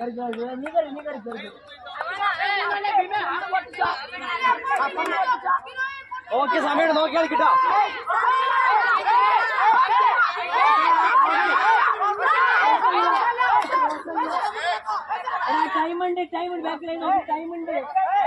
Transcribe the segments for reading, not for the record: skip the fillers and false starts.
Okay സമയം നോക്കി കളിക്കട്ടോ. ടൈമുണ്ട് ബാക്കിൽ ടൈമുണ്ട്.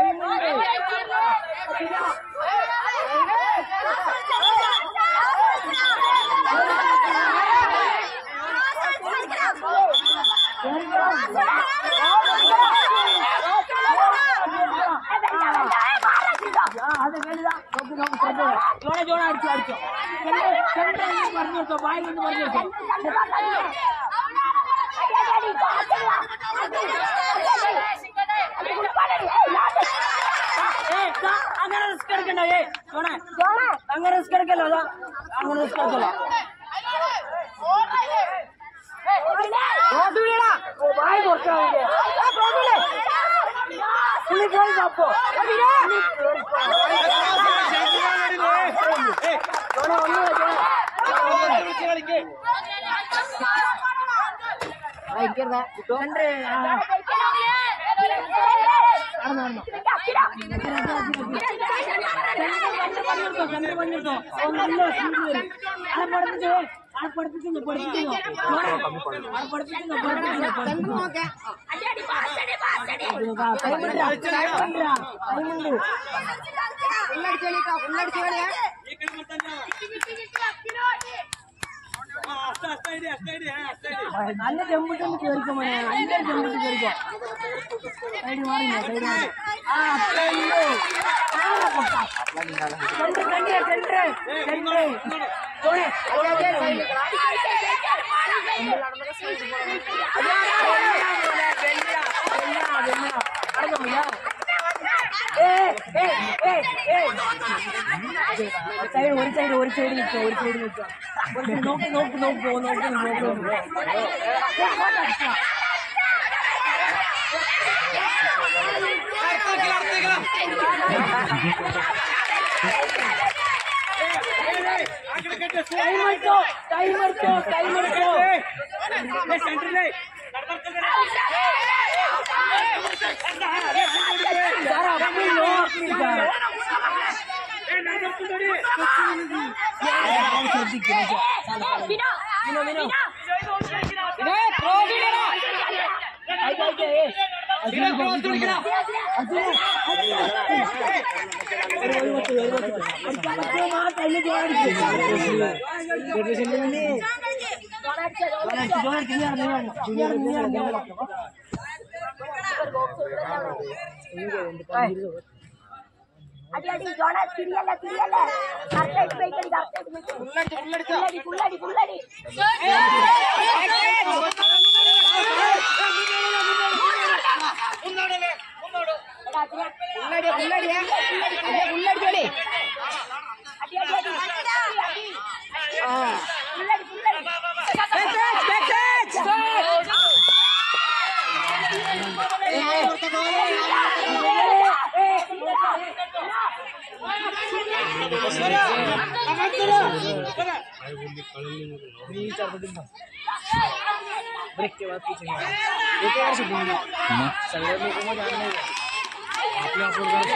ജോണ അടിച്ചോ പറഞ്ഞു കൊടുത്തോ, ബായി കൊണ്ട് പറഞ്ഞു കൊടുത്തോ. അങ്ങനെ റിസ്ക് എടുക്കണ്ട. അങ്ങനെ റിസ്ക് എടുക്കല്ലോ. അതാ അങ്ങനെ റിസ്ക് എടുക്കല്ലോ. ബായി കൊടുക്കോ. നല്ല ജമ്പിട്ട് കേറിക്കോ മോനെ, നല്ല ജമ്പിട്ട് കേറിക്കോ. സൈഡ് മാറിയോ, സൈഡ് മാറി. ഒരു സൈഡ് നിൽക്കുക. നോക്ക് അടി ജോണ തിരിയല്ല കറക്റ്റായിട്ട് വെയിറ്റ് ഫുള്ളടി ब्रेक के बाद पूछेंगे ये क्या सुनेंगे सगळे लोक मग जाणले आपल्या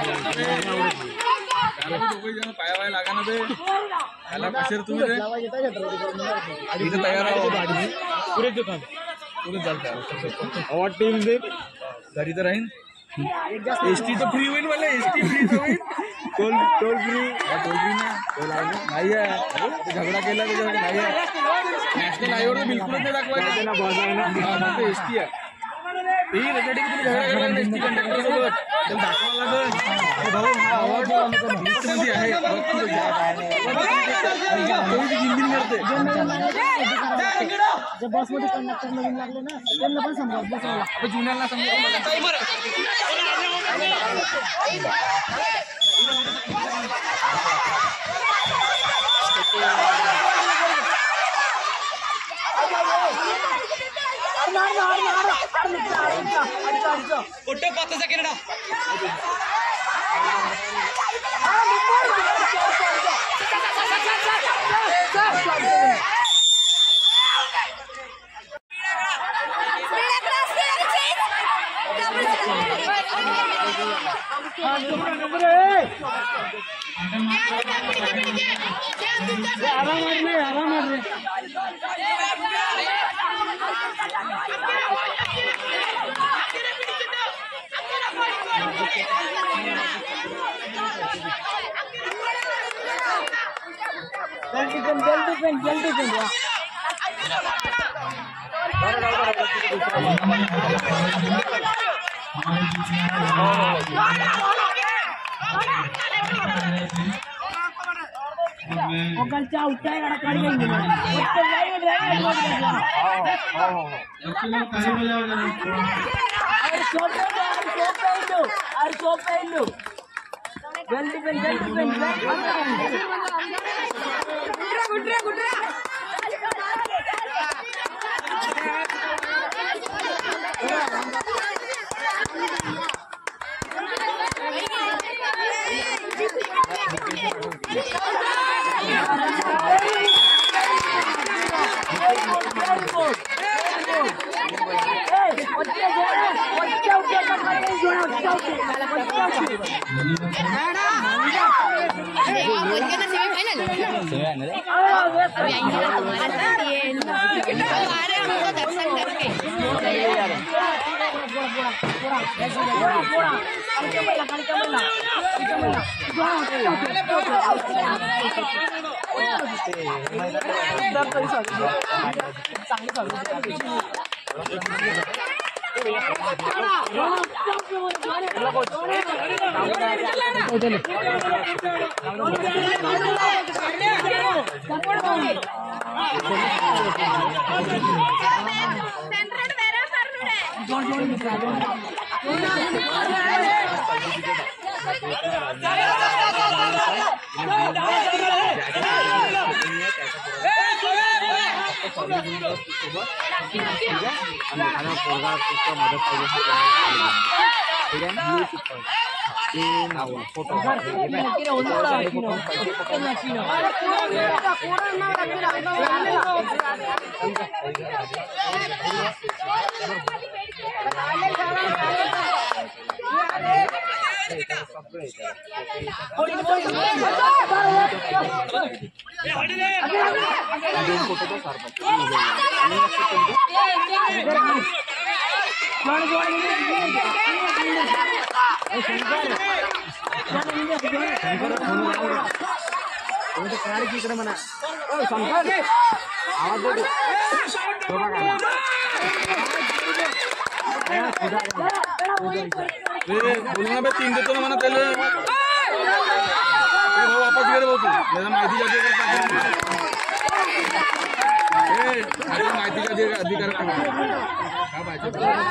आपण पायावाय लागा ना बे त्याला कशेर तुम्ही रे इथे तयार आहो गाडी पुरे दुकान पुरे चालतं अवॉर्ड टीम दे घरी तर राहीन एसटी तो फ्री होईल वाला एसटी फ्री तो होईल टोल फ्री ना टोल नाही आहे झगडा केला त्याच्यावर नाही आहे नॅशनल हायवेवर बिलकुल नाही दाखवायचं त्याला बाजार आहे एसटी आहे ही त्याच्यासाठी तुम्ही झगडा केला एसटी कंडक्टर सोबत त्याला दाखवायला लागेल भाऊ हा अवॉर्ड लिस्ट मध्ये आहे हिंदी करते जब बस मध्ये कंडक्टर नवीन लागले ना त्यांना पण समजा बसवायला आपण जुन्यांना समजा फोटो 5 सेकंड बोलना बे 3 देतो ना मना पहले वो वापस गेले भाऊ तू मेरा माहिती जाते माहिती का अधिकार का पाहिजे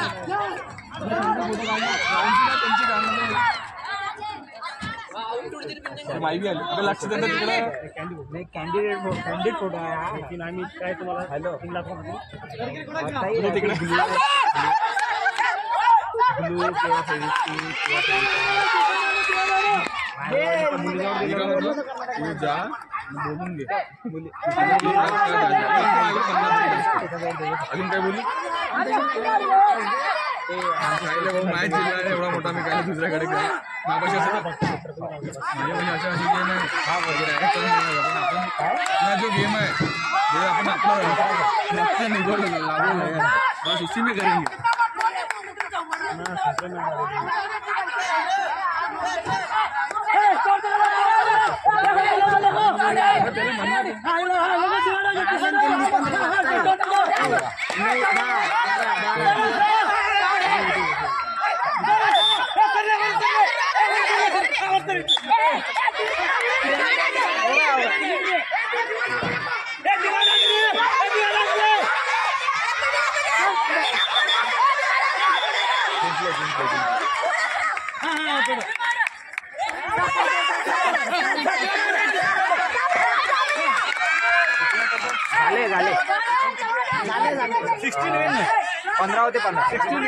माहिती आली लक्ष देतात तिकडे कॅन्डिडेट फोटो आहे लेकिन आम्ही काय तुम्हाला हॅलो 3 लाखामध्ये तिकडे ब्लू किंवा तू जा बोलून घे अजून काय बोलू भाऊ मॅच जिल्हा एवढा मोठा मी काय दुसऱ्याकडे गेलो मागाशी असं म्हणजे अशा अशी गेम आहे हा वगैरे आपण जो गेम है ये अपन अपना निगोल लागू है बस उसी में करेंगे झाले 16 विन 15 होते 15 16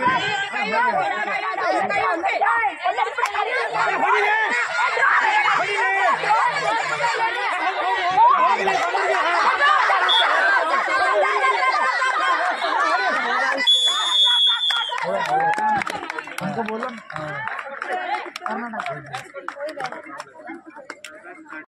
विन हमको बोलो कर्नाटक